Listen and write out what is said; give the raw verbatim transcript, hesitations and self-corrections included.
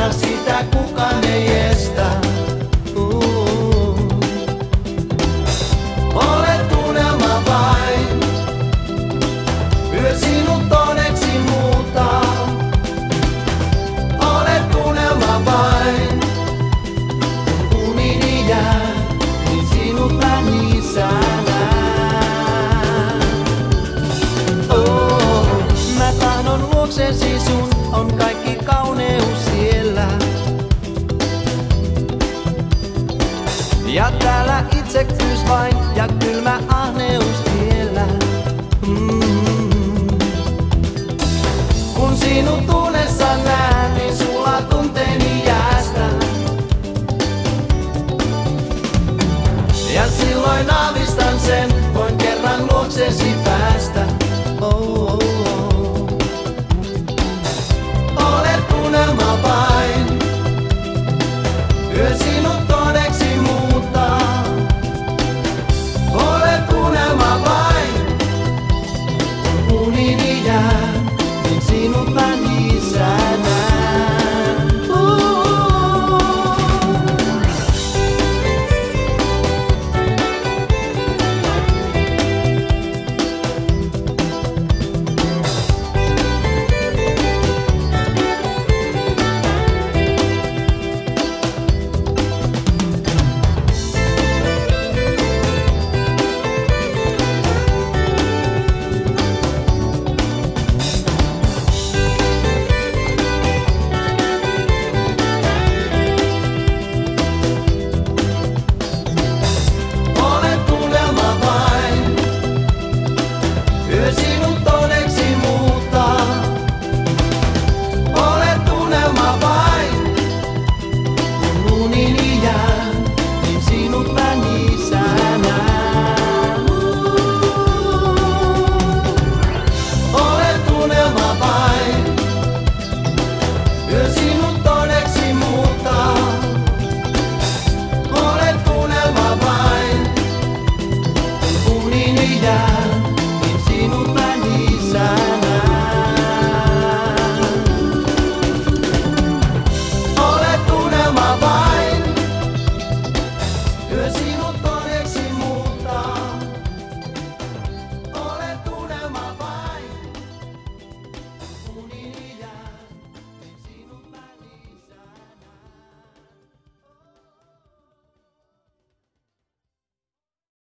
aina sitä kukaan ei estä. Uh. Olet unelma vain, yö sinut todeksi muuttaa. Olet unelma vain, kun unini jää, niin sinut mä niissä näen. Oh, mä tahdon luoksesi sun, on kaikki kauneus siellä. Ja täällä itsekkyys vain ja kylmä